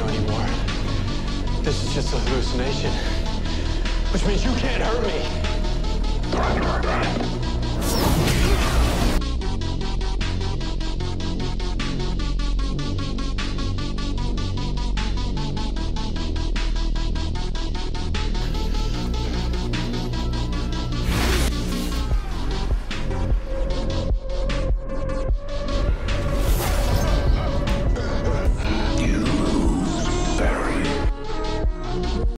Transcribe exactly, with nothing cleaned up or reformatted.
anymore. This is just a hallucination. Which means you can't hurt me.